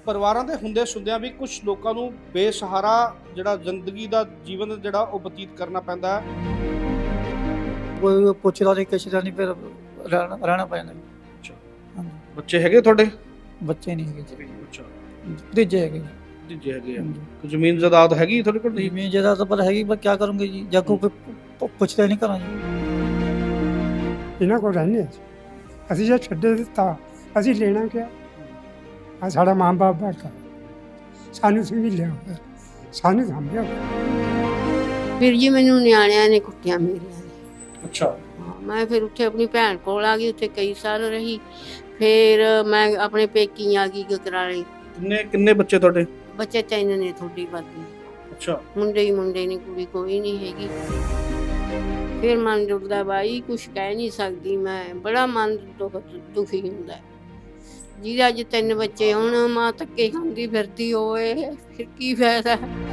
ਪਰਿਵਾਰਾਂ ਦੇ ਹੁੰਦੇ ਸੁਣਦਿਆਂ ਵੀ ਕੁਝ ਲੋਕਾਂ ਨੂੰ ਬੇਸਹਾਰਾ ਜਿਹੜਾ ਜ਼ਿੰਦਗੀ ਦਾ ਜੀਵਨ ਜਿਹੜਾ ਉਹ ਬਤੀਤ ਕਰਨਾ ਪੈਂਦਾ ਹੈ। ਕੋਈ ਪੁੱਛਦਾ ਨਹੀਂ ਕਿਛਦਾ ਨਹੀਂ, ਫਿਰ ਰਹਿਣਾ ਪੈਂਦਾ ਜੀ। ਅੱਛਾ, ਹਾਂਜੀ, ਬੱਚੇ ਹੈਗੇ ਤੁਹਾਡੇ? ਬੱਚੇ ਨਹੀਂ ਹੈਗੇ ਜੀ, ਅੱਛਾ, ਭਤੀਜੇ ਹੈਗੇ ਜੀ। ਦੂਜੇ ਹੈਗੇ ਆ। ਹਾਂਜੀ, ਕੋਈ ਜ਼ਮੀਨ ਜਾਇਦਾਦ ਹੈਗੀ ਤੁਹਾਡੇ ਕੋਲ? ਨਹੀਂ। ਜ਼ਮੀਨ ਜਾਇਦਾਦ ਤਾਂ ਪਰ ਹੈਗੀ, ਪਰ ਕੀ ਕਰੂੰਗੇ ਜੀ, ਜਾਂ ਕੋਈ ਪੁੱਛਦਾ ਨਹੀਂ ਕਰਾਂ ਜੀ। ਇਹਨਾਂ ਕੋਲ ਰਹਿੰਦੇ ਅਸੀਂ ਜੇ ਛੱਡੇ ਦਿੱਤਾ ਅਸੀਂ ਲੈਣਾ ਕਿਆ? ਆ ਸਾਡਾ ਮਾਂ ਬਾਪ ਬੈਠਾ ਸਾਨੂੰ ਸੰਭਾਲਿਆ ਹੋਇਆ, ਸਾਨੂੰ ਸੰਭਾਲਿਆ ਹੋਇਆ। ਵੀਰ ਜੀ ਮੈਨੂੰ ਨਿਆਣਿਆਂ ਨੇ ਕੁੱਟਿਆ ਮੇਰਿਆਂ ਨੇ। ਅੱਛਾ, ਹਾਂ, ਮੈਂ ਫਿਰ ਉੱਥੇ ਆਪਣੀ ਭੈਣ ਕੋਲ ਆ ਗਈ, ਉੱਥੇ ਕਈ ਸਾਲ ਰਹੀ। ਫਿਰ ਮੈਂ ਆਪਣੇ ਪੇਕੀ ਆ ਗਈ ਗਕਰਾਲੇ। ਕਿੰਨੇ ਬੱਚੇ ਤੁਹਾਡੇ? ਬੱਚੇ ਤਿੰਨ ਨੇ, ਥੋੜੀ ਬਾਦੀ। ਅੱਛਾ, ਮੁੰਡੇ ਹੀ ਮੁੰਡੇ ਨੇ, ਕੁੜੀ ਕੋਈ ਨਹੀਂ ਹੈਗੀ। ਫਿਰ ਮਨ ਜੁੜਦਾ ਬਾਈ, ਕੁਛ ਕਹਿ ਨਹੀਂ ਸਕਦੀ ਮੈਂ, ਬੜਾ ਮਨ ਦੁਖੀ ਹੁੰਦਾ। ਜਿਹਦੇ ਅੱਜ ਤਿੰਨ ਬੱਚੇ ਹੁਣ ਮਾਂ ਧੱਕੇ ਖਾਂਦੀ ਫਿਰਦੀ ਹੋਵੇ, ਫਿਰ ਕੀ ਫਾਇਦਾ?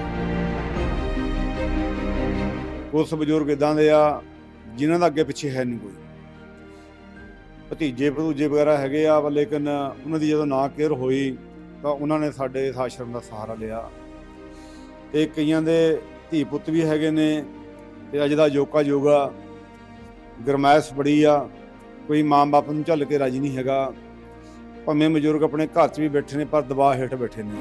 ਕੁਛ ਬਜ਼ੁਰਗ ਇਦਾਂ ਦੇ ਆ ਜਿਨ੍ਹਾਂ ਦਾ ਅੱਗੇ ਪਿੱਛੇ ਹੈ ਨਹੀਂ ਕੋਈ, ਭਤੀਜੇ ਭਤੂਜੇ ਵਗੈਰਾ ਹੈਗੇ ਆ, ਲੇਕਿਨ ਉਹਨਾਂ ਦੀ ਜਦੋਂ ਨਾ ਕੇਅਰ ਹੋਈ ਤਾਂ ਉਹਨਾਂ ਨੇ ਸਾਡੇ ਇਸ ਆਸ਼ਰਮ ਦਾ ਸਹਾਰਾ ਲਿਆ। ਤੇ ਕਈਆਂ ਦੇ ਧੀ ਪੁੱਤ ਵੀ ਹੈਗੇ ਨੇ, ਤੇ ਅੱਜ ਦਾ ਯੋਕਾ ਯੋਗਾ ਗਰਮੈਸ਼ ਬੜੀ ਆ, ਕੋਈ ਮਾਂ ਬਾਪ ਨੂੰ ਝੱਲ ਕੇ ਰਾਜੀ ਨਹੀਂ ਹੈਗਾ। ਭਾਵੇਂ ਬਜ਼ੁਰਗ ਆਪਣੇ ਘਰ 'ਚ ਵੀ ਬੈਠੇ ਨੇ, ਪਰ ਦਬਾਅ ਹੇਠ ਬੈਠੇ ਨੇ।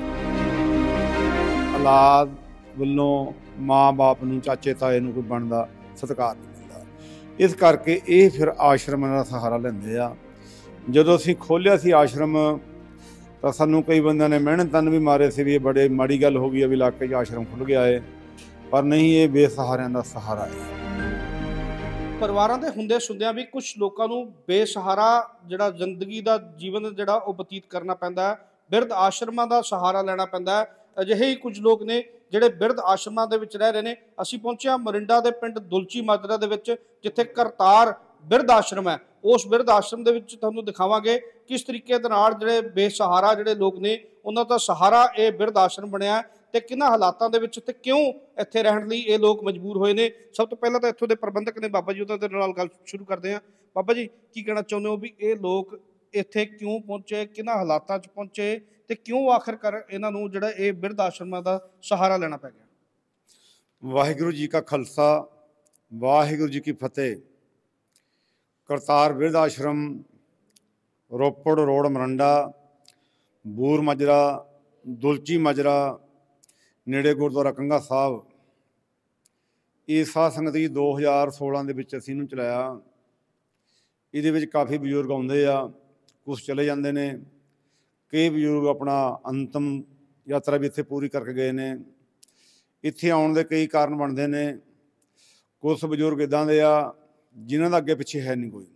ਔਲਾਦ ਵੱਲੋਂ ਮਾਂ ਬਾਪ ਨੂੰ, ਚਾਚੇ ਤਾਏ ਨੂੰ ਕੋਈ ਬਣਦਾ ਸਤਿਕਾਰ ਨਹੀਂ ਮਿਲਦਾ। ਇਸ ਕਰਕੇ ਇਹ ਫਿਰ ਆਸ਼ਰਮਾਂ ਦਾ ਸਹਾਰਾ ਲੈਂਦੇ ਆ। ਜਦੋਂ ਅਸੀਂ ਖੋਲ੍ਹਿਆ ਸੀ ਆਸ਼ਰਮ ਤਾਂ ਸਾਨੂੰ ਕਈ ਬੰਦਿਆਂ ਨੇ ਮਿਹਨਤਾਂ ਵੀ ਮਾਰੇ ਸੀ ਵੀ ਇਹ ਬੜੇ ਮਾੜੀ ਗੱਲ ਹੋ ਗਈ ਹੈ ਵੀ ਇਲਾਕੇ 'ਚ ਆਸ਼ਰਮ ਖੁੱਲ੍ਹ ਗਿਆ ਹੈ, ਪਰ ਨਹੀਂ, ਇਹ ਬੇਸਹਾਰਿਆਂ ਦਾ ਸਹਾਰਾ ਹੈ। ਪਰਿਵਾਰਾਂ ਦੇ ਹੁੰਦੇ ਸੁਣਦਿਆਂ ਵੀ ਕੁਝ ਲੋਕਾਂ ਨੂੰ ਬੇਸਹਾਰਾ ਜਿਹੜਾ ਜ਼ਿੰਦਗੀ ਦਾ ਜੀਵਨ ਜਿਹੜਾ ਉਹ ਬਤੀਤ ਕਰਨਾ ਪੈਂਦਾ ਹੈ। ਬਿਰਧ ਆਸ਼ਰਮਾਂ ਦਾ ਸਹਾਰਾ ਲੈਣਾ ਪੈਂਦਾ ਹੈ। ਅਜਿਹੇ ਹੀ ਕੁਝ ਲੋਕ ਨੇ ਜਿਹੜੇ ਬਿਰਧ ਆਸ਼ਰਮਾਂ ਦੇ ਵਿੱਚ ਰਹਿ ਰਹੇ ਨੇ। ਅਸੀਂ ਪਹੁੰਚੇ ਹਾਂ ਮੋਰਿੰਡਾ ਦੇ ਪਿੰਡ ਦੁਲਚੀ ਮਾਜਰਾ ਦੇ ਵਿੱਚ, ਜਿੱਥੇ ਕਰਤਾਰ ਬਿਰਧ ਆਸ਼ਰਮ ਹੈ। ਉਸ ਬਿਰਧ ਆਸ਼ਰਮ ਦੇ ਵਿੱਚ ਤੁਹਾਨੂੰ ਦਿਖਾਵਾਂਗੇ ਕਿਸ ਤਰੀਕੇ ਦੇ ਨਾਲ ਜਿਹੜੇ ਬੇਸਹਾਰਾ ਜਿਹੜੇ ਲੋਕ ਨੇ ਉਹਨਾਂ ਦਾ ਸਹਾਰਾ ਇਹ ਬਿਰਧ ਆਸ਼ਰਮ ਬਣਿਆ ਤੇ ਕਿਹਨਾਂ ਹਾਲਾਤਾਂ ਦੇ ਵਿੱਚ ਤੇ ਕਿਉਂ ਇੱਥੇ ਰਹਿਣ ਲਈ ਇਹ ਲੋਕ ਮਜਬੂਰ ਹੋਏ ਨੇ। ਸਭ ਤੋਂ ਪਹਿਲਾਂ ਤਾਂ ਇੱਥੋਂ ਦੇ ਪ੍ਰਬੰਧਕ ਨੇ ਬਾਬਾ ਜੀ, ਉਹਨਾਂ ਦੇ ਨਾਲ ਗੱਲ ਸ਼ੁਰੂ ਕਰਦੇ ਹਾਂ। ਬਾਬਾ ਜੀ, ਕੀ ਕਹਿਣਾ ਚਾਹੁੰਦੇ ਹੋ ਵੀ ਇਹ ਲੋਕ ਇੱਥੇ ਕਿਉਂ ਪਹੁੰਚੇ, ਕਿਹਨਾਂ ਹਾਲਾਤਾਂ 'ਚ ਪਹੁੰਚੇ ਤੇ ਕਿਉਂ ਆਖਿਰਕਾਰ ਇਹਨਾਂ ਨੂੰ ਜਿਹੜਾ ਇਹ ਬਿਰਧ ਆਸ਼ਰਮਾਂ ਦਾ ਸਹਾਰਾ ਲੈਣਾ ਪੈ ਗਿਆ? ਵਾਹਿਗੁਰੂ ਜੀ ਕਾ ਖਾਲਸਾ, ਵਾਹਿਗੁਰੂ ਜੀ ਕੀ ਫਤਿਹ। ਕਰਤਾਰ ਬਿਰਧ ਆਸ਼ਰਮ ਰੋਪੜ ਰੋਡ ਮੋਰਿੰਡਾ, ਬੂਰ ਮਾਜਰਾ, ਦੁਲਚੀ ਮਾਜਰਾ ਨੇੜੇ ਗੁਰਦੁਆਰਾ ਕੰਘਾ ਸਾਹਿਬ। ਇਹ ਸਾਧ ਸੰਗਤ ਜੀ 2016 ਦੇ ਵਿੱਚ ਅਸੀਂ ਇਹਨੂੰ ਚਲਾਇਆ। ਇਹਦੇ ਵਿੱਚ ਕਾਫੀ ਬਜ਼ੁਰਗ ਆਉਂਦੇ ਆ, ਕੁਛ ਚਲੇ ਜਾਂਦੇ ਨੇ। ਕਈ ਬਜ਼ੁਰਗ ਆਪਣਾ ਅੰਤਮ ਯਾਤਰਾ ਵੀ ਇੱਥੇ ਪੂਰੀ ਕਰਕੇ ਗਏ ਨੇ। ਇੱਥੇ ਆਉਣ ਦੇ ਕਈ ਕਾਰਨ ਬਣਦੇ ਨੇ। ਕੁਛ ਬਜ਼ੁਰਗ ਇੱਦਾਂ ਦੇ ਆ ਜਿਨ੍ਹਾਂ ਦਾ ਅੱਗੇ ਪਿੱਛੇ ਹੈ ਨਹੀਂ ਕੋਈ,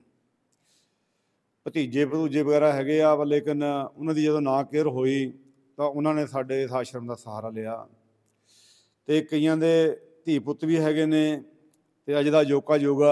ਭਤੀਜੇ ਭਤੂਜੇ ਵਗੈਰਾ ਹੈਗੇ ਆ, ਲੇਕਿਨ ਉਹਨਾਂ ਦੀ ਜਦੋਂ ਨਾ ਕੇਅਰ ਹੋਈ ਤਾਂ ਉਹਨਾਂ ਨੇ ਸਾਡੇ ਇਸ ਆਸ਼ਰਮ ਦਾ ਸਹਾਰਾ ਲਿਆ। ਤੇ ਕਈਆਂ ਦੇ ਧੀ ਪੁੱਤ ਵੀ ਹੈਗੇ ਨੇ, ਤੇ ਅੱਜ ਦਾ ਯੋਕਾ ਯੋਗਾ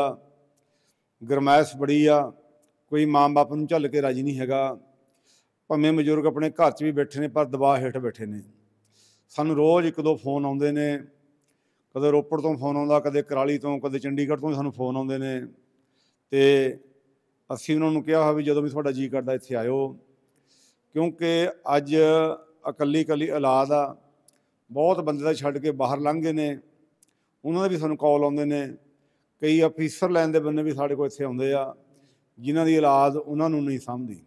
ਗਰਮੈਸ਼ ਬੜੀ ਆ, ਕੋਈ ਮਾਂ ਬਾਪ ਨੂੰ ਝੱਲ ਕੇ ਰਾਜੀ ਨਹੀਂ ਹੈਗਾ। ਭਾਵੇਂ ਬਜ਼ੁਰਗ ਆਪਣੇ ਘਰ 'ਚ ਵੀ ਬੈਠੇ ਨੇ, ਪਰ ਦਬਾਅ ਹੇਠ ਬੈਠੇ ਨੇ। ਸਾਨੂੰ ਰੋਜ਼ ਇੱਕ ਦੋ ਫੋਨ ਆਉਂਦੇ ਨੇ, ਕਦੇ ਰੋਪੜ ਤੋਂ ਫੋਨ ਆਉਂਦਾ, ਕਦੇ ਕੁਰਾਲੀ ਤੋਂ, ਕਦੇ ਚੰਡੀਗੜ੍ਹ ਤੋਂ ਸਾਨੂੰ ਫੋਨ ਆਉਂਦੇ ਨੇ। ਤੇ ਅਸੀਂ ਉਹਨਾਂ ਨੂੰ ਕਿਹਾ ਹੋਇਆ ਵੀ ਜਦੋਂ ਵੀ ਤੁਹਾਡਾ ਜੀਅ ਕਰਦਾ ਇੱਥੇ ਆਇਓ, ਕਿਉਂਕਿ ਅੱਜ ਇਕੱਲੀ ਔਲਾਦ ਆ। ਬਹੁਤ ਬੰਦੇ ਦਾ ਛੱਡ ਕੇ ਬਾਹਰ ਲੰਘ ਗਏ ਨੇ, ਉਹਨਾਂ ਦੇ ਵੀ ਸਾਨੂੰ ਕਾਲ ਆਉਂਦੇ ਨੇ। ਕਈ ਅਫੀਸਰ ਲੈਣ ਦੇ ਬੰਦੇ ਵੀ ਸਾਡੇ ਕੋਲ ਇੱਥੇ ਆਉਂਦੇ ਆ ਜਿਨ੍ਹਾਂ ਦੀ ਔਲਾਦ ਉਹਨਾਂ ਨੂੰ ਨਹੀਂ ਸਮਝਦੀ।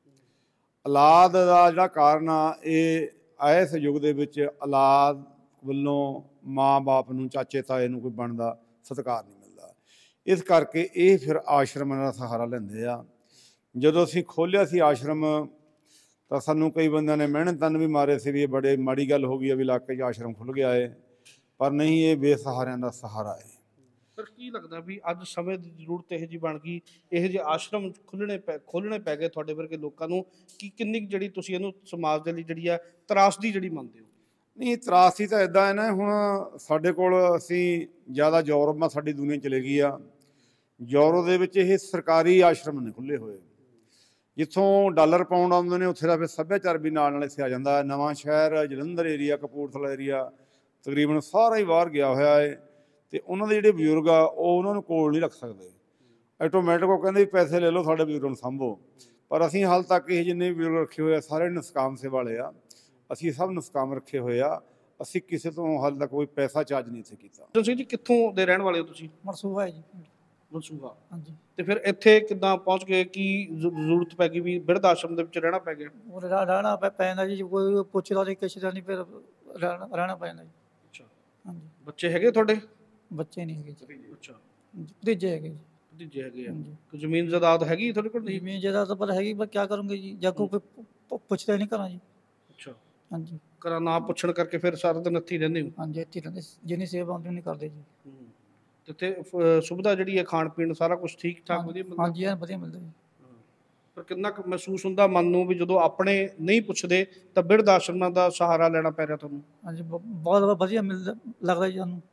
ਔਲਾਦ ਦਾ ਜਿਹੜਾ ਕਾਰਨ ਆ, ਇਹ ਇਸ ਯੁੱਗ ਦੇ ਵਿੱਚ ਔਲਾਦ ਵੱਲੋਂ ਮਾਂ ਬਾਪ ਨੂੰ, ਚਾਚੇ ਤਾਏ ਨੂੰ ਕੋਈ ਬਣਦਾ ਸਤਿਕਾਰ ਨਹੀਂ ਮਿਲਦਾ। ਇਸ ਕਰਕੇ ਇਹ ਫਿਰ ਆਸ਼ਰਮਾਂ ਦਾ ਸਹਾਰਾ ਲੈਂਦੇ ਆ। ਜਦੋਂ ਅਸੀਂ ਖੋਲ੍ਹਿਆ ਸੀ ਆਸ਼ਰਮ ਤਾਂ ਸਾਨੂੰ ਕਈ ਬੰਦਿਆਂ ਨੇ ਮਿਹਨਤਾਂ ਵੀ ਮਾਰੇ ਸੀ ਵੀ ਇਹ ਬੜੇ ਮਾੜੀ ਗੱਲ ਹੋ ਗਈ ਹੈ ਵੀ ਇਲਾਕੇ 'ਚ ਆਸ਼ਰਮ ਖੁੱਲ੍ਹ ਗਿਆ ਹੈ, ਪਰ ਨਹੀਂ, ਇਹ ਬੇਸਹਾਰਿਆਂ ਦਾ ਸਹਾਰਾ ਹੈ। ਸਰ, ਕੀ ਲੱਗਦਾ ਵੀ ਅੱਜ ਸਮੇਂ ਦੀ ਜ਼ਰੂਰਤ ਇਹੋ ਜਿਹੀ ਬਣ ਗਈ, ਇਹੋ ਜਿਹੇ ਆਸ਼ਰਮ ਖੋਲ੍ਹਣੇ ਪੈ ਗਏ ਤੁਹਾਡੇ ਵਰਗੇ ਲੋਕਾਂ ਨੂੰ, ਕਿ ਕਿੰਨੀ ਜਿਹੜੀ ਤੁਸੀਂ ਇਹਨੂੰ ਸਮਾਜ ਦੇ ਲਈ ਜਿਹੜੀ ਆ ਤਰਾਸਦੀ ਜਿਹੜੀ ਮੰਨਦੇ ਹੋ? ਨਹੀਂ, ਤਰਾਸਦੀ ਤਾਂ ਇੱਦਾਂ ਹੈ ਨਾ, ਹੁਣ ਸਾਡੇ ਕੋਲ ਅਸੀਂ ਜ਼ਿਆਦਾ ਯੂਰਪ ਸਾਡੀ ਦੁਨੀਆ ਚਲੇ ਗਈ ਆ। ਯੂਰਪ ਦੇ ਵਿੱਚ ਇਹ ਸਰਕਾਰੀ ਆਸ਼ਰਮ ਨੇ ਖੁੱਲ੍ਹੇ ਹੋਏ, ਜਿੱਥੋਂ ਡਾਲਰ ਪਾਉਂਡ ਆਉਂਦੇ ਨੇ, ਉੱਥੇ ਦਾ ਫਿਰ ਸੱਭਿਆਚਾਰ ਵੀ ਨਾਲ ਇੱਥੇ ਆ ਜਾਂਦਾ। ਨਵਾਂ ਸ਼ਹਿਰ, ਜਲੰਧਰ ਏਰੀਆ, ਕਪੂਰਥਲਾ ਏਰੀਆ, ਤਕਰੀਬਨ ਸਾਰਾ ਹੀ ਬਾਹਰ ਗਿਆ ਹੋਇਆ ਹੈ। ਤੇ ਉਹਨਾਂ ਦੇ ਜਿਹੜੇ ਬਜ਼ੁਰਗ ਆ ਉਹ ਉਹਨਾਂ ਨੂੰ ਕੋਲ ਨਹੀਂ ਰੱਖ ਸਕਦੇ। ਆਟੋਮੈਟਿਕ ਉਹ ਕਹਿੰਦੇ ਵੀ ਪੈਸੇ ਲੈ ਲਓ, ਸਾਡੇ ਬਜ਼ੁਰਗਾਂ ਨੂੰ ਸਾਂਭੋ। ਪਰ ਅਸੀਂ ਹਾਲ ਤੱਕ ਇਹ ਜਿੰਨੇ ਵੀ ਬਜ਼ੁਰਗ ਰੱਖੇ ਹੋਏ ਆ ਸਾਰੇ ਨਿਸਕਾਮ ਸੇਵਾ ਵਾਲੇ ਆ। ਅਸੀਂ ਸਭ ਨਿਸ਼ਕਾਮ ਰੱਖੇ ਹੋਏ ਆ। ਅਸੀਂ ਕਿਸੇ ਤੋਂ ਹਾਲੇ ਤੱਕ ਕੋਈ ਪੈਸਾ ਚਾਰਜ ਨਹੀਂ ਇੱਥੇ ਕੀਤਾ। ਤੁਸੀਂ ਜੀ ਕਿੱਥੋਂ ਦੇ ਰਹਿਣ ਵਾਲੇ ਹੋ ਤੁਸੀਂ? ਮਰਸੂਆ ਹੈ ਜੀ। ਮਨਸੂਹਾ। ਹਾਂਜੀ। ਤੇ ਫਿਰ ਇੱਥੇ ਕਿੱਦਾਂ ਪਹੁੰਚ ਗਏ? ਕੀ ਜ਼ਰੂਰਤ ਪੈ ਗਈ ਵੀ ਬਿਰਧ ਆਸ਼ਰਮ ਦੇ ਵਿੱਚ ਰਹਿਣਾ ਪੈ ਗਿਆ? ਉਹ ਰਹਿਣਾ ਪੈਂਦਾ ਜੀ, ਕੋਈ ਪੁੱਛਦਾ ਨਹੀਂ ਕਿਸੇ ਦਾ ਨਹੀਂ, ਫਿਰ ਰਹਿਣਾ ਪੈਂਦਾ ਜੀ। ਅੱਛਾ। ਹਾਂਜੀ। ਬੱਚੇ ਹੈਗੇ ਤੁਹਾਡੇ? ਬੱਚੇ ਨਹੀਂ ਹੈਗੇ ਜੀ। ਅੱਛਾ। ਭਤੀਜੇ ਹੈਗੇ ਜੀ। ਭਤੀਜੇ ਹੈਗੇ ਆ। ਹਾਂਜੀ। ਕੋਈ ਜ਼ਮੀਨ ਜਾਇਦਾਦ ਹੈਗੀ ਤੁਹਾਡੇ ਕੋਲ? ਨਹੀਂ। ਜ਼ਮੀਨ ਜਾਇਦਾਦ ਪਰ ਹੈਗੀ, ਪਰ ਕੀ ਕਰੂੰਗੇ ਜੀ, ਜਾਂ ਕੋਈ ਪੁੱਛਦਾ ਨਹੀਂ ਕਰਾਂ ਜੀ। ਅੱਛਾ। ਹਾਂਜੀ। ਘਰਾਂ ਨਾ ਪੁੱਛਣ ਕਰਕੇ ਫਿਰ ਸਾਰਾ ਦਿਨ ਇੱਥੇ ਹੀ ਰਹਿੰਦੇ ਹੋ? ਹਾਂਜੀ, ਇੱਥੇ ਰਹਿੰਦੇ, ਜਿੰਨੀ ਸੇਵਾ ਆਉਂਦੀ ਨਹੀਂ ਕਰਦੇ ਜੀ। ਤੇ ਇੱਥੇ ਸੁਵਿਧਾ ਜਿਹੜੀ ਹੈ ਖਾਣ ਪੀਣ ਸਾਰਾ ਕੁਝ ਠੀਕ ਠਾਕ ਵਧੀਆ ਮਿਲਦਾ? ਹਾਂਜੀ, ਐਨ ਵਧੀਆ ਮਿਲਦਾ ਜੀ। ਪਰ ਕਿੰਨਾ ਕੁ ਮਹਿਸੂਸ ਹੁੰਦਾ ਮਨ ਨੂੰ ਵੀ ਜਦੋਂ ਆਪਣੇ ਨਹੀਂ ਪੁੱਛਦੇ ਤਾਂ ਬਿਰਧ ਆਸ਼ਰਮਾਂ ਦਾ ਸਹਾਰਾ ਲੈਣਾ ਪੈ ਰਿਹਾ ਤੁਹਾਨੂੰ? ਹਾਂਜੀ, ਬਹੁਤ ਵਧੀਆ ਮਿਲਦਾ, ਲੱਗਦਾ ਜੀ ਸਾਨੂੰ।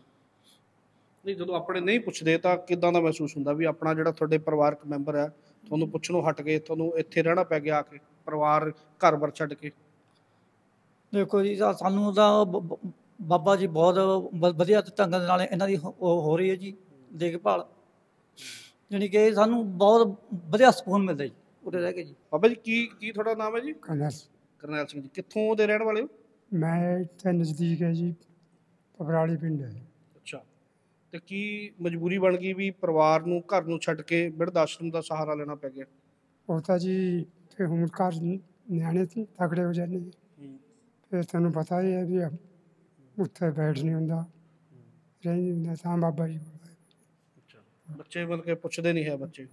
ਨਹੀਂ, ਜਦੋਂ ਆਪਣੇ ਨਹੀਂ ਪੁੱਛਦੇ ਤਾਂ ਕਿੱਦਾਂ ਦਾ ਮਹਿਸੂਸ ਹੁੰਦਾ ਵੀ ਆਪਣਾ ਜਿਹੜਾ ਤੁਹਾਡੇ ਪਰਿਵਾਰਕ ਮੈਂਬਰ ਹੈ ਤੁਹਾਨੂੰ ਪੁੱਛਣੋਂ ਹਟ ਗਏ, ਤੁਹਾਨੂੰ ਇੱਥੇ ਰਹਿਣਾ ਪੈ ਗਿਆ ਆ ਕੇ, ਪਰਿਵਾਰ ਘਰ-ਬਾਰ ਛੱਡ ਕੇ? ਦੇਖੋ ਜੀ, ਸਾਨੂੰ ਤਾਂ ਬਾਬਾ ਜੀ ਬਹੁਤ ਵਧੀਆ ਢੰਗ ਦੇ ਨਾਲ ਇਹਨਾਂ ਦੀ ਹੋ ਰਹੀ ਹੈ ਜੀ ਦੇਖਭਾਲ, ਜਾਣੀ ਕਿ ਸਾਨੂੰ ਬਹੁਤ ਵਧੀਆ ਸਕੂਨ ਮਿਲਦਾ ਜੀ ਉਰੇ ਰਹਿ ਕੇ ਜੀ। ਬਾਬਾ ਜੀ ਕੀ ਤੁਹਾਡਾ ਨਾਮ ਹੈ ਜੀ? ਕਰਨੈਲ ਸਿੰਘ ਜੀ। ਕਿੱਥੋਂ ਦੇ ਰਹਿਣ ਵਾਲੇ ਹੋ? ਮੈਂ ਇੱਥੇ ਨਜ਼ਦੀਕ ਹੈ ਜੀ, ਪਬਰਾਲੀ ਪਿੰਡ ਹੈ। ਅੱਛਾ। ਤੇ ਕੀ ਮਜਬੂਰੀ ਬਣ ਗਈ ਵੀ ਪਰਿਵਾਰ ਨੂੰ ਘਰ ਨੂੰ ਛੱਡ ਕੇ ਬਿਰਧ ਆਸ਼ਰਮ ਦਾ ਸਹਾਰਾ ਲੈਣਾ ਪੈ ਗਿਆ? ਉਹ ਤਾਂ ਜੀ ਫਿਰ ਹੁਣ ਘਰ ਨਿਆਣੇ ਤਕੜੇ ਹੋ ਜਾਂਦੇ ਜੀ, ਫਿਰ ਤੁਹਾਨੂੰ ਪਤਾ ਹੀ ਹੈ ਵੀ ਉੱਥੇ ਬੈਠ ਨਹੀਂ ਹੁੰਦਾ, ਰਹਿ ਨਹੀਂ ਹੁੰਦਾ, ਤਾਂ ਬਾਬਾ ਜੀ ਕੋਲ। ਅੱਛਾ। ਬੱਚੇ ਮਤਲਬ ਕਿ ਪੁੱਛਦੇ ਨਹੀਂ ਹੈ? ਬੱਚੇ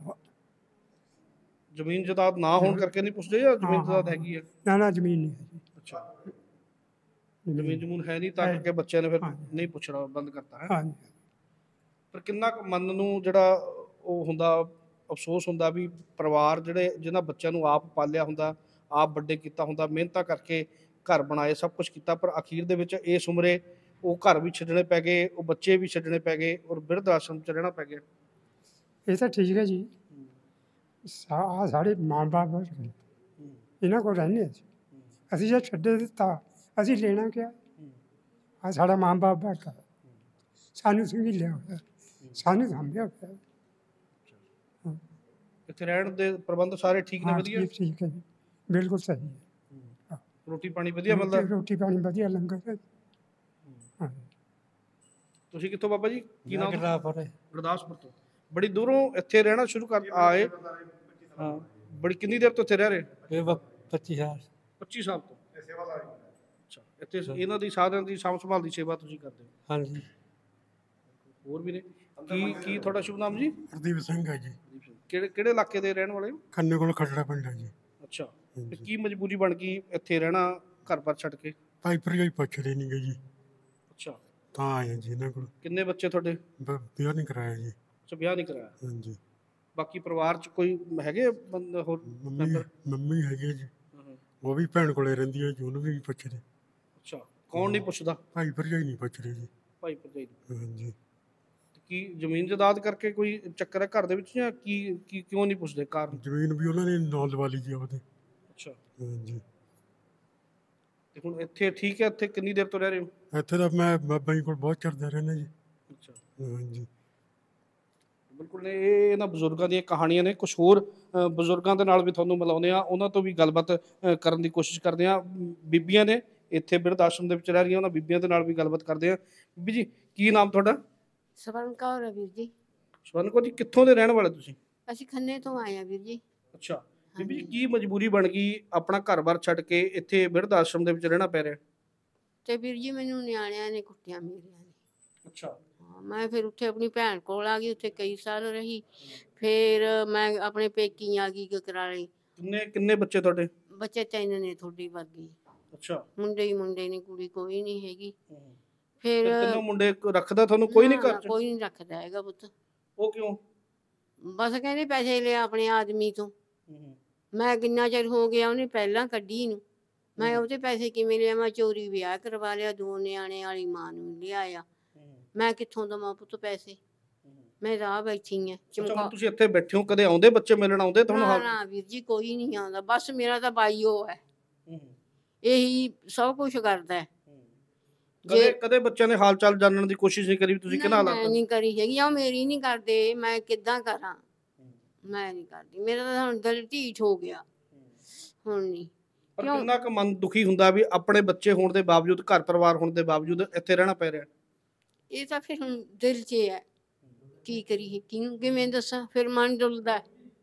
ਜ਼ਮੀਨ ਜਾਇਦਾਦ ਨਾ ਹੋਣ ਕਰਕੇ ਨਹੀਂ ਪੁੱਛਦੇ ਜਾਂ ਜ਼ਮੀਨ ਜਾਇਦਾਦ ਹੈਗੀ ਹੈ? ਨਾ ਜ਼ਮੀਨ ਨਹੀਂ ਹੈ ਜੀ। ਅੱਛਾ। ਜ਼ਮੀਨ ਜਮੂਨ ਹੈ ਨਹੀਂ ਤਾਂ ਕਰਕੇ ਬੱਚਿਆਂ ਨੇ ਫਿਰ ਨਹੀਂ ਪੁੱਛਣਾ ਬੰਦ ਕਰਤਾ ਹੈ? ਹਾਂਜੀ। ਪਰ ਕਿੰਨਾ ਕੁ ਮਨ ਨੂੰ ਜਿਹੜਾ ਉਹ ਹੁੰਦਾ, ਅਫਸੋਸ ਹੁੰਦਾ ਵੀ ਪਰਿਵਾਰ ਜਿਨ੍ਹਾਂ ਬੱਚਿਆਂ ਨੂੰ ਆਪ ਪਾਲਿਆ ਹੁੰਦਾ, ਆਪ ਵੱਡੇ ਕੀਤਾ ਹੁੰਦਾ, ਮਿਹਨਤਾਂ ਕਰਕੇ ਘਰ ਬਣਾਏ, ਸਭ ਕੁਝ ਕੀਤਾ, ਪਰ ਅਖੀਰ ਦੇ ਵਿੱਚ ਇਸ ਉਮਰੇ ਉਹ ਘਰ ਵੀ ਛੱਡਣੇ ਪੈ ਗਏ, ਉਹ ਬੱਚੇ ਵੀ ਛੱਡਣੇ ਪੈ ਗਏ ਔਰ ਬਿਰਧ ਆਸ਼ਰਮ 'ਚ ਰਹਿਣਾ ਪੈ ਗਿਆ। ਇਹ ਤਾਂ ਠੀਕ ਹੈ ਜੀ, ਸਾਡੇ ਮਾਂ ਬਾਪ ਇਹਨਾਂ ਕੋਲ ਰਹਿੰਦੇ ਅਸੀਂ ਜੇ ਛੱਡੇ ਦਿੱਤਾ ਅਸੀਂ ਲੈਣਾ ਕਿਆ? ਆ ਸਾਡਾ ਮਾਂ ਬਾਪ ਬੈਠਾ, ਸਾਨੂੰ ਸੰਭਾਲਿਆ ਹੋਇਆ, ਸਾਨੂੰ ਸਾਂਭਿਆ ਹੋਇਆ। ਇੱਥੇ ਰਹਿਣ ਦੇ ਪ੍ਰਬੰਧ ਸਾਰੇ ਠੀਕ ਨੇ? ਵਧੀਆ? ਠੀਕ ਹੈ ਜੀ, ਬਿਲਕੁਲ ਸਹੀ ਹੈ। ਰੋਟੀ ਪਾਣੀ ਵਧੀਆ ਮਿਲਦਾ? ਰੋਟੀ ਪਾਣੀ ਵਧੀਆ, ਲੰਗਰ ਹੈ। ਤੁਸੀਂ ਕਿੱਥੋਂ ਬਾਬਾ ਜੀ? ਕੀ ਨਾਮ? ਗੁਰਦਾਸਪੁਰ ਤੋਂ। ਬੜੀ ਦੂਰੋਂ ਇੱਥੇ ਰਹਿਣਾ ਸ਼ੁਰੂ ਕਰ ਆਏ? ਹਾਂ। ਬੜੀ ਕਿੰਨੀ ਦੇਰ ਤੋਂ ਇੱਥੇ ਰਹਿ ਰਹੇ? 25 ਸਾਲ। 25 ਸਾਲ ਤੋਂ? ਅੱਛਾ। ਇੱਥੇ ਇਹਨਾਂ ਦੀ ਸਾਧਨ ਦੀ ਸਾਂਭ ਸੰਭਾਲ ਦੀ ਸੇਵਾ ਤੁਸੀਂ ਕਰਦੇ ਹੋ? ਹਾਂਜੀ। ਹੋਰ ਵੀ ਨੇ? ਕੀ ਤੁਹਾਡਾ ਸ਼ੁਭ ਨਾਮ ਜੀ? ਹਰਦੀਪ ਸਿੰਘ ਹੈ ਜੀ। ਕਿਹੜੇ ਇਲਾਕੇ ਦੇ ਰਹਿਣ ਵਾਲੇ ਹੋ? ਖੰਨੇ ਕੋਲ ਖੱਟੜਾ ਪਿੰਡ ਹੈ ਜੀ। ਅੱਛਾ। ਤੇ ਕੀ ਮਜਬੂਰੀ ਬਣ ਗਈ ਇੱਥੇ ਰਹਿਣਾ ਘਰ-ਬਾਰ ਛੱਡ ਕੇ? ਭਾਈ ਭਰਜਾਈ ਪੁੱਛਦੇ ਨਹੀਂ ਗਏ ਜੀ। ਅੱਛਾ। ਤਾਂ ਆਏ ਜੀ ਇਹਨਾਂ ਕੋਲ। ਕਿੰਨੇ ਬੱਚੇ ਤੁਹਾਡੇ? ਵਿਆਹ ਨਹੀਂ ਕਰਾਇਆ ਜੀ। ਅੱਛਾ, ਵਿਆਹ ਨਹੀਂ ਕਰਾਇਆ। ਹਾਂਜੀ। ਬਾਕੀ ਪਰਿਵਾਰ 'ਚ ਕੋਈ ਹੈਗੇ ਹੋਰ ਮੈਂਬਰ? ਮੰਮੀ ਹੈਗੇ ਜੀ, ਉਹ ਵੀ ਭੈਣ ਕੋਲੇ ਰਹਿੰਦੀ ਹੈ ਜੀ, ਉਹਨੂੰ ਵੀ ਪੁੱਛਦੇ। ਅੱਛਾ। ਕੌਣ ਨਹੀਂ ਪੁੱਛਦਾ? ਭਾਈ ਭਰਜਾਈ ਨਹੀਂ ਪੁੱਛਦੇ ਜੀ। ਭਾਈ ਭਰਜਾਈ? ਹਾਂਜੀ। ਕੀ ਜ਼ਮੀਨ ਜਾਇਦਾਦ ਕਰਕੇ ਕੋਈ ਚੱਕਰ ਹੈ ਘਰ ਦੇ ਵਿੱਚ ਜਾਂ ਕੀ ਕਿਉਂ ਨਹੀਂ ਪੁੱਛਦੇ ਕਾਰਨ? ਜ਼ਮੀਨ ਵੀ ਉਹਨਾਂ ਨੇ ਨਾਲ ਲਵਾ ਲਈ ਜੀ ਆਪਦੇ। ਅੱਛਾ। ਹਾਂਜੀ। ਤੇ ਹੁਣ ਇੱਥੇ ਠੀਕ ਹੈ? ਇੱਥੇ ਕਿੰਨੀ ਦੇਰ ਤੋਂ ਰਹਿ ਰਹੇ ਹੋ? ਇੱਥੇ ਤਾਂ ਮੈਂ ਬਾਬਾ ਜੀ ਕੋਲ ਬਹੁਤ ਚੜਦਾ ਰਹਿੰਦਾ ਜੀ। ਅੱਛਾ। ਹਾਂਜੀ। ਬਿਲਕੁਲ ਨੇ, ਇਹ ਇਹਨਾਂ ਬਜ਼ੁਰਗਾਂ ਦੀਆਂ ਕਹਾਣੀਆਂ ਨੇ। ਕੁਛ ਹੋਰ ਬਜ਼ੁਰਗਾਂ ਦੇ ਨਾਲ ਵੀ ਤੁਹਾਨੂੰ ਮਿਲਾਉਂਦੇ ਆ, ਉਹਨਾਂ ਤੋਂ ਵੀ ਗੱਲਬਾਤ ਕਰਨ ਦੀ ਕੋਸ਼ਿਸ਼ ਕਰਦੇ ਆ। ਬੀਬੀਆਂ ਨੇ ਇੱਥੇ ਬਿਰਧ ਆਸ਼ਰਮ ਦੇ ਵਿੱਚ ਰਹਿ ਰਹੀਆਂ, ਉਹਨਾਂ ਬੀਬੀਆਂ ਦੇ ਨਾਲ ਵੀ ਗੱਲਬਾਤ ਕਰਦੇ ਆ। ਬੀਬੀ ਜੀ, ਕੀ ਨਾਮ ਤੁਹਾਡਾ? ਸਵਰਨ ਕੌਰ ਹੈ ਵੀਰ ਜੀ। ਸਵਰਨ ਕੌਰ ਜੀ, ਕਿੱਥੋਂ ਦੇ ਰਹਿਣ ਵਾਲੇ ਤੁਸੀਂ? ਅਸੀਂ ਖੰਨੇ ਤੋਂ ਆਏ ਆ ਵੀਰ ਜੀ। ਅੱਛਾ। ਬੀਬੀ ਜੀ, ਕੀ ਮਜਬੂਰੀ ਬਣ ਗਈ ਆਪਣਾ ਘਰ-ਬਾਰ ਛੱਡ ਕੇ ਇੱਥੇ ਬਿਰਧ ਆਸ਼ਰਮ ਦੇ ਵਿੱਚ ਰਹਿਣਾ ਪੈ ਰਿਹਾ? ਤੇ ਵੀਰ ਜੀ ਮੈਨੂੰ ਨਿਆਣਿਆਂ ਨੇ ਕੁੱਟਿਆ, ਮੇਰਿਆਂ ਨੇ। ਅੱਛਾ। ਹਾਂ, ਮੈਂ ਫਿਰ ਉੱਥੇ ਆਪਣੀ ਭੈਣ ਕੋਲ ਆ ਗਈ, ਉੱਥੇ ਕਈ ਸਾਲ ਰਹੀ। ਫਿਰ ਮੈਂ ਆਪਣੇ ਪੇਕੀ ਆ ਗਈ ਕਕਰਾਲੇ। ਕਿੰਨੇ ਬੱਚੇ ਤੁਹਾਡੇ? ਬੱਚੇ 3 ਨੇ ਤੁਹਾਡੀ ਵਰਗੀ। ਅੱਛਾ। ਮੁੰਡੇ ਹੀ ਮੁੰਡੇ ਨੇ, ਕੁੜੀ ਕੋਈ ਨਹੀਂ ਹੈਗੀ। ਫਿਰ ਤਿੰਨੋਂ ਮੁੰਡੇ ਰੱਖਦਾ ਤੁਹਾਨੂੰ ਕੋਈ ਨਹੀਂ ਘਰ 'ਚ? ਕੋਈ ਨਹੀਂ ਰੱਖਦਾ ਹੈਗਾ ਪੁੱਤ। ਉਹ ਕਿਉਂ? ਬਸ ਕਹਿੰਦੇ ਪੈਸੇ ਲਿਆ ਆਪਣੇ ਆਦਮੀ ਤੋਂ। ਮੈਂ ਕਿੰਨਾ ਚਿਰ ਹੋ ਗਿਆ ਉਹਨੇ ਪਹਿਲਾਂ ਕੱਢੀ ਨੂੰ, ਮੈਂ ਉਹਦੇ ਪੈਸੇ ਕਿਵੇਂ ਲਿਆ? ਮੈਂ ਚੋਰੀ ਵਿਆਹ ਕਰਵਾ ਲਿਆ, 2 ਨਿਆਣੇ ਵਾਲੀ ਮਾਂ ਨੂੰ ਲਿਆਇਆ। ਮੈਂ ਕਿੱਥੋਂ ਦੇਵਾਂ ਪੁੱਤ ਪੈਸੇ? ਮੈਂ ਰਾਹ ਬੈਠੀ ਆ। ਤੁਸੀਂ ਇੱਥੇ ਬੈਠੇ ਹੋ, ਕਦੇ ਆਉਂਦੇ ਬੱਚੇ ਮਿਲਣ ਆਉਂਦੇ ਤੁਹਾਨੂੰ? ਨਾ ਵੀਰ ਜੀ, ਕੋਈ ਨਹੀਂ ਆਉਂਦਾ। ਬਸ ਮੇਰਾ ਤਾਂ ਬਾਈ ਉਹ ਹੈ, ਇਹੀ ਸਭ ਕੁਛ ਕਰਦਾ ਹੈ। ਕਦੇ ਬੱਚਿਆਂ ਨੇ ਹਾਲ ਚਾਲ ਜਾਣਨ ਦੀ ਕੋਸ਼ਿਸ਼ ਨਹੀਂ ਕਰੀ ਵੀ ਤੁਸੀਂ ਕਿਹਨਾਂ ਹਾਲਾਤ? ਨਹੀਂ ਕਰੀ ਹੈਗੀ, ਉਹ ਮੇਰੀ ਨਹੀਂ ਕਰਦੇ, ਮੈਂ ਕਿੱਦਾਂ ਕਰਾਂ? ਮੈਂ ਨਹੀਂ ਕਰਦੀ, ਮੇਰਾ ਤਾਂ ਹੁਣ ਦਿਲ ਢੀਠ ਹੋ ਗਿਆ। ਹੁਣ ਨਹੀਂ ਪਰ ਕਿਉਂ? ਕਿੰਨਾ ਕੁ ਮਨ ਦੁਖੀ ਹੁੰਦਾ ਵੀ ਆਪਣੇ ਬੱਚੇ ਹੋਣ ਦੇ ਬਾਵਜੂਦ, ਘਰ ਪਰਿਵਾਰ ਹੋਣ ਦੇ ਬਾਵਜੂਦ ਇੱਥੇ ਰਹਿਣਾ ਪੈ ਰਿਹਾ। ਇਹ ਤਾਂ ਫਿਰ ਹੁਣ ਦਿਲ 'ਚ ਹੈ, ਕੀ ਕਰੀਏ, ਕਿਹਨੂੰ ਕਿਵੇਂ ਦੱਸਾਂ, ਫਿਰ ਮਨ ਡੁੱਲਦਾ,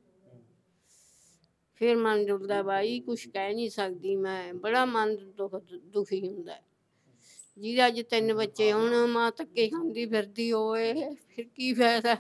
ਫਿਰ ਮਨ ਡੁੱਲਦਾ ਬਾਈ, ਕੁਛ ਕਹਿ ਨਹੀਂ ਸਕਦੀ ਮੈਂ, ਬੜਾ ਮਨ ਦੁਖੀ ਹੁੰਦਾ ਹੈ। ਜਿਹਦੇ ਅੱਜ 3 ਬੱਚੇ ਹੋਣ, ਮਾਂ ਧੱਕੇ ਖਾਂਦੀ ਫਿਰਦੀ ਹੋਵੇ, ਫਿਰ ਕੀ ਫਾਇਦਾ।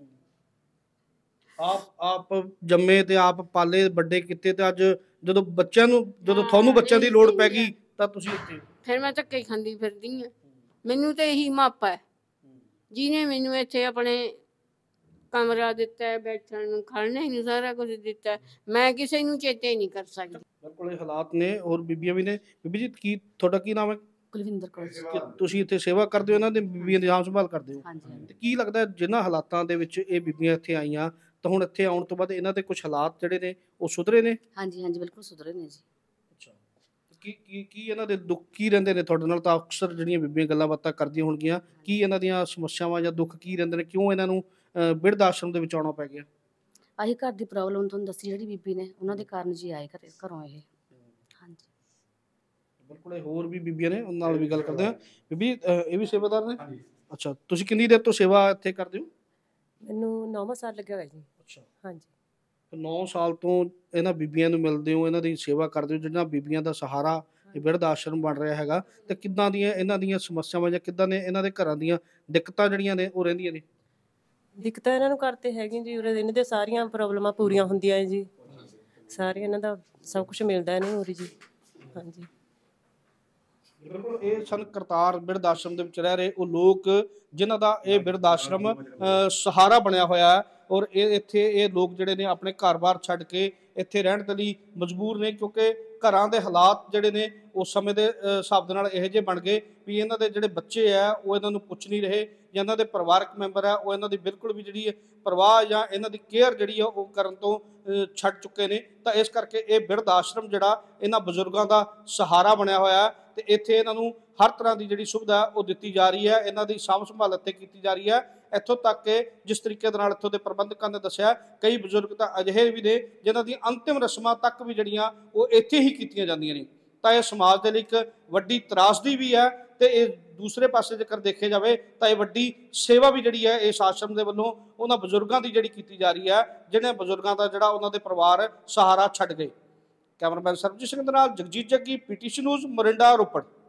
ਆਪ ਜੰਮੇ ਤੇ ਆਪ ਪਾਲੇ, ਵੱਡੇ ਕੀਤੇ, ਤੇ ਅੱਜ ਜਦੋਂ ਬੱਚਿਆਂ ਨੂੰ, ਜਦੋਂ ਤੁਹਾਨੂੰ ਬੱਚਿਆਂ ਦੀ ਲੋੜ ਪੈ ਗਈ ਤਾਂ ਤੁਸੀਂ ਇੱਥੇ। ਫਿਰ ਮੈਂ ਧੱਕੇ ਖਾਂਦੀ ਫਿਰਦੀ ਹਾਂ। ਮੈਨੂੰ ਤਾਂ ਇਹੀ ਮਾਪਾ ਹੈ ਜਿਹਨੇ ਮੈਨੂੰ ਇੱਥੇ ਆਪਣੇ ਕਮਰਾ ਦਿੱਤਾ ਹੈ, ਬੈਠਣ ਨੂੰ, ਖਾਣੇ ਨੂੰ, ਸਾਰਾ ਕੁਝ ਦਿੱਤਾ ਹੈ। ਮੈਂ ਕਿਸੇ ਨੂੰ ਚੇਤੇ ਨਹੀਂ ਕਰ ਸਕਦੀ। ਬਿਲਕੁਲ ਇਹ ਹਾਲਾਤ ਨੇ। ਹੋਰ ਬੀਬੀਆਂ ਵੀ ਨੇ। ਬੀਬੀ ਜੀ, ਤੁਹਾਡਾ ਕੀ ਨਾਮ ਹੈ? ਕੁਲਵਿੰਦਰ ਕੌਰ। ਕਿ ਤੁਸੀਂ ਇੱਥੇ ਸੇਵਾ ਕਰਦੇ ਹੋ, ਇਹਨਾਂ ਦੇ ਬੀਬੀਆਂ ਦੀ ਸਾਂਭ ਸੰਭਾਲ ਕਰਦੇ ਹੋ, ਹਾਂਜੀ ਹਾਂਜੀ। ਤੇ ਕੀ ਲੱਗਦਾ ਜਿਨ੍ਹਾਂ ਹਾਲਾਤਾਂ ਦੇ ਵਿੱਚ ਇਹ ਬੀਬੀਆਂ ਇੱਥੇ ਆਈਆਂ, ਤਾਂ ਹੁਣ ਇੱਥੇ ਆਉਣ ਤੋਂ ਬਾਅਦ ਇਹਨਾਂ ਦੇ ਕੁਝ ਹਾਲਾਤ ਜਿਹੜੇ ਨੇ ਉਹ ਸੁਧਰੇ ਨੇ? ਹਾਂਜੀ ਹਾਂਜੀ, ਬਿਲਕੁਲ ਸੁਧਰੇ ਨੇ ਜੀ। ਅੱਛਾ, ਕੀ ਇਹਨਾਂ ਦੇ ਦੁੱਖ ਕੀ ਰਹਿੰਦੇ ਨੇ? ਤੁਹਾਡੇ ਨਾਲ ਤਾਂ ਅਕਸਰ ਜਿਹੜੀਆਂ ਬੀਬੀਆਂ ਗੱਲਾਂ ਬਾਤਾਂ ਕਰਦੀਆਂ ਹੋਣਗੀਆਂ, ਕੀ ਇਹਨਾਂ ਦੀਆਂ ਸਮੱਸਿਆਵਾਂ ਜਾਂ ਦੁੱਖ ਕੀ ਰਹਿੰਦੇ ਨੇ? ਕਿਉਂ ਇਹਨਾਂ ਨੂੰ ਬਿਰਧ ਆਸ਼ਰਮ ਦੇ ਵਿੱਚ ਆਉਣਾ ਪੈ ਗਿਆ? ਆਹੀ ਘਰ ਦੀ ਪ੍ਰੋਬਲਮ ਤੁਹਾਨੂੰ ਦੱਸੀ ਜਿਹੜੀ ਬੀਬੀ ਨੇ, ਉਹਨਾਂ ਦੇ ਕਾਰਨ ਜੀ ਆਏ ਘਰੋਂ ਇਹ। ਹਾਂਜੀ ਬਿਲਕੁਲ। ਇਹ ਹੋਰ ਵੀ ਬੀਬੀਆਂ ਨੇ, ਉਹਨਾਂ ਨਾਲ ਵੀ ਗੱਲ ਕਰਦੇ ਆ। ਬੀਬੀ, ਇਹ ਵੀ ਸੇਵਾਦਾਰ ਨੇ? ਅੱਛਾ, ਤੁਸੀਂ ਕਿੰਨੀ ਦੇਰ ਤੋਂ ਸੇਵਾ ਇੱਥੇ ਕਰਦੇ ਹੋ? ਮੈਨੂੰ 9ਵਾਂ ਸਾਲ ਲੱਗਿਆ ਹੋਇਆ ਜੀ। ਅੱਛਾ, ਹਾਂਜੀ। 9 ਸਾਲ ਤੋਂ ਇਹਨਾਂ ਬੀਬੀਆਂ ਨੂੰ ਮਿਲਦੇ ਹੋ, ਇਹਨਾਂ ਦੀ ਸੇਵਾ ਕਰਦੇ ਹੋ, ਜਿਹਨਾਂ ਬੀਬੀਆਂ ਦਾ ਸਹਾਰਾ ਇਹ ਬਿਰਧ ਆਸ਼ਰਮ ਬਣ ਰਿਹਾ ਹੈਗਾ, ਤੇ ਕਿੱਦਾਂ ਦੀਆਂ ਇਹਨਾਂ ਦੀਆਂ ਸਮੱਸਿਆਵਾਂ ਜਾਂ ਕਿੱਦਾਂ ਨੇ ਇਹਨਾਂ ਦੇ ਘਰਾਂ ਦੀਆਂ ਦਿੱਕਤਾਂ ਜਿਹੜੀਆਂ ਨੇ ਉਹ ਰਹਿੰਦੀਆਂ ਨੇ? ਦਿੱਕਤਾਂ ਇਹਨਾਂ ਨੂੰ ਕਰਤੇ ਹੈਗੀ ਜੀ, ਉਰੇ ਇਹਨਾਂ ਦੇ ਸਾਰੀਆਂ ਪ੍ਰੋਬਲਮਾਂ ਪੂਰੀਆਂ ਹੁੰਦੀਆਂ ਹੈ ਜੀ, ਸਾਰੀਆਂ ਇਹਨਾਂ ਦਾ ਸਭ ਕੁਝ ਮਿਲਦਾ ਇਹਨਾਂ ਨੂੰ ਉਰੇ ਜੀ। ਹਾਂਜੀ ਬਿਲਕੁਲ। ਇਹ ਸਨ ਕਰਤਾਰ ਬਿਰਧ ਆਸ਼ਰਮ ਦੇ ਵਿੱਚ ਰਹਿ ਰਹੇ ਉਹ ਲੋਕ, ਜਿਨ੍ਹਾਂ ਦਾ ਇਹ ਬਿਰਧ ਆਸ਼ਰਮ ਸਹਾਰਾ ਬਣਿਆ ਹੋਇਆ ਹੈ। ਔਰ ਇੱਥੇ ਇਹ ਲੋਕ ਜਿਹੜੇ ਨੇ ਆਪਣੇ ਘਰ-ਬਾਰ ਛੱਡ ਕੇ ਇੱਥੇ ਰਹਿਣ ਦੇ ਲਈ ਮਜਬੂਰ ਨੇ, ਕਿਉਂਕਿ ਘਰਾਂ ਦੇ ਹਾਲਾਤ ਜਿਹੜੇ ਨੇ ਉਸ ਸਮੇਂ ਦੇ ਹਿਸਾਬ ਦੇ ਨਾਲ ਇਹੋ ਜਿਹੇ ਬਣ ਗਏ ਵੀ ਇਹਨਾਂ ਦੇ ਜਿਹੜੇ ਬੱਚੇ ਆ ਉਹ ਇਹਨਾਂ ਨੂੰ ਪੁੱਛ ਨਹੀਂ ਰਹੇ, ਜਾਂ ਇਹਨਾਂ ਦੇ ਪਰਿਵਾਰਕ ਮੈਂਬਰ ਆ ਉਹ ਇਹਨਾਂ ਦੀ ਬਿਲਕੁਲ ਵੀ ਜਿਹੜੀ ਹੈ ਪਰਵਾਹ ਜਾਂ ਇਹਨਾਂ ਦੀ ਕੇਅਰ ਜਿਹੜੀ ਆ ਉਹ ਕਰਨ ਤੋਂ ਛੱਡ ਚੁੱਕੇ ਨੇ। ਤਾਂ ਇਸ ਕਰਕੇ ਇਹ ਬਿਰਧ ਆਸ਼ਰਮ ਜਿਹੜਾ ਇਹਨਾਂ ਬਜ਼ੁਰਗਾਂ ਦਾ ਸਹਾਰਾ ਬਣਿਆ ਹੋਇਆ ਹੈ, ਤੇ ਇੱਥੇ ਇਹਨਾਂ ਨੂੰ ਹਰ ਤਰ੍ਹਾਂ ਦੀ ਜਿਹੜੀ ਸੁਵਿਧਾ ਉਹ ਦਿੱਤੀ ਜਾ ਰਹੀ ਹੈ, ਇਹਨਾਂ ਦੀ ਸਾਂਭ ਸੰਭਾਲ ਇੱਥੇ ਕੀਤੀ ਜਾ ਰਹੀ ਹੈ। ਇੱਥੋਂ ਤੱਕ ਕਿ ਜਿਸ ਤਰੀਕੇ ਦੇ ਨਾਲ ਇੱਥੋਂ ਦੇ ਪ੍ਰਬੰਧਕਾਂ ਨੇ ਦੱਸਿਆ, ਕਈ ਬਜ਼ੁਰਗ ਤਾਂ ਅਜਿਹੇ ਵੀ ਨੇ ਜਿਨ੍ਹਾਂ ਦੀਆਂ ਅੰਤਿਮ ਰਸਮਾਂ ਤੱਕ ਵੀ ਜਿਹੜੀਆਂ ਉਹ ਇੱਥੇ ਹੀ ਕੀਤੀਆਂ ਜਾਂਦੀਆਂ ਨੇ। ਤਾਂ ਇਹ ਸਮਾਜ ਦੇ ਲਈ ਇੱਕ ਵੱਡੀ ਤਰਾਸਦੀ ਵੀ ਹੈ, ਤੇ ਇਹ ਦੂਸਰੇ ਪਾਸੇ ਜੇਕਰ ਦੇਖਿਆ ਜਾਵੇ ਤਾਂ ਇਹ ਵੱਡੀ ਸੇਵਾ ਵੀ ਜਿਹੜੀ ਹੈ ਇਸ ਆਸ਼ਰਮ ਦੇ ਵੱਲੋਂ ਉਹਨਾਂ ਬਜ਼ੁਰਗਾਂ ਦੀ ਜਿਹੜੀ ਕੀਤੀ ਜਾ ਰਹੀ ਹੈ, ਜਿਹਨੇ ਬਜ਼ੁਰਗਾਂ ਦਾ ਜਿਹੜਾ ਉਹਨਾਂ ਦੇ ਪਰਿਵਾਰ ਸਹਾਰਾ ਛੱਡ ਗਏ। ਕੈਮਰਾਮੈਨ ਸਰਬਜੀਤ ਸਿੰਘ ਦੇ ਨਾਲ ਜਗਜੀਤ ਜੱਗੀ, PTC ਨਿਊਜ਼, ਮੋਰਿੰਡਾ, ਰੋਪੜ।